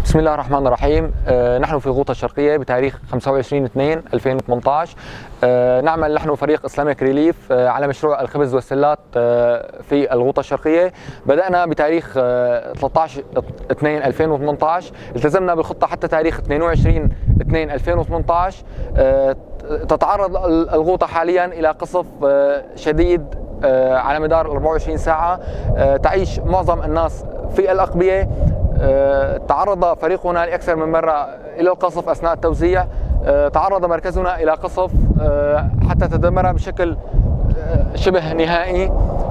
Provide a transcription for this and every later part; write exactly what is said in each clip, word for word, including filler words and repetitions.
بسم الله الرحمن الرحيم. آه نحن في غوطة الشرقية بتاريخ خمسة وعشرين اثنين ألفين وثمانية عشر. آه نعمل نحن فريق اسلاميك ريليف آه على مشروع الخبز والسلات آه في الغوطة الشرقية. بدأنا بتاريخ آه ثلاثة عشر اثنين ألفين وثمانية عشر، التزمنا بالخطة حتى تاريخ اثنين وعشرين اثنين ألفين وثمانية عشر. آه تتعرض الغوطة حاليا إلى قصف آه شديد آه على مدار أربعة وعشرين ساعة. آه تعيش معظم الناس في الأقبية. أه تعرض فريقنا لأكثر من مرة إلى القصف أثناء التوزيع. أه تعرض مركزنا إلى قصف أه حتى تدمر بشكل أه شبه نهائي.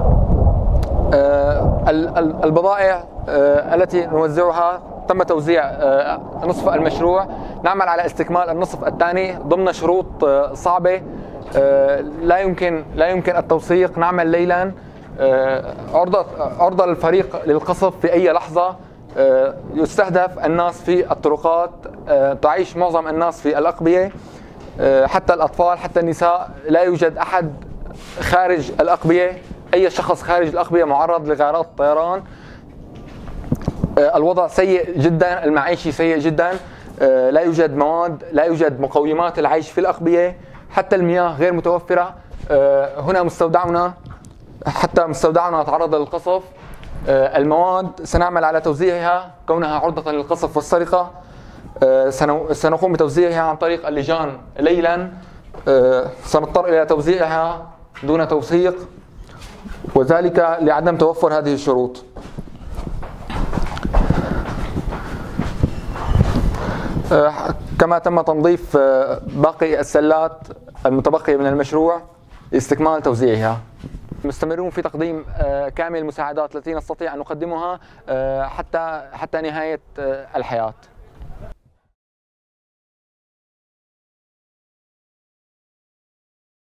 أه البضائع أه التي نوزعها تم توزيع أه نصف المشروع. نعمل على استكمال النصف الثاني ضمن شروط أه صعبة. أه لا يمكن لا يمكن التوثيق. نعمل ليلا. أه عرضة عرضة الفريق للقصف في أي لحظة. يستهدف الناس في الطرقات. تعيش معظم الناس في الأقبية، حتى الأطفال حتى النساء. لا يوجد أحد خارج الأقبية. أي شخص خارج الأقبية معرض لغارات الطيران. الوضع سيء جدا، المعيشي سيء جدا. لا يوجد مواد، لا يوجد مقومات العيش في الأقبية، حتى المياه غير متوفرة. هنا مستودعنا، حتى مستودعنا تعرض للقصف. المواد سنعمل على توزيعها كونها عرضة للقصف والسرقة. سنقوم بتوزيعها عن طريق اللجان ليلا. سنضطر إلى توزيعها دون توثيق، وذلك لعدم توفر هذه الشروط. كما تم تنظيف باقي السلات المتبقية من المشروع لاستكمال توزيعها. مستمرون في تقديم كامل المساعدات التي نستطيع أن نقدمها حتى حتى نهاية الحياة.